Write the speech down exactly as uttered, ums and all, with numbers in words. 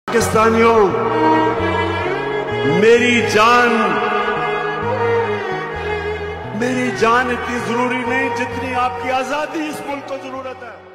पाकिस्तानियों, मेरी जान मेरी जान इतनी जरूरी नहीं जितनी आपकी आजादी इस मुल्क को जरूरत है।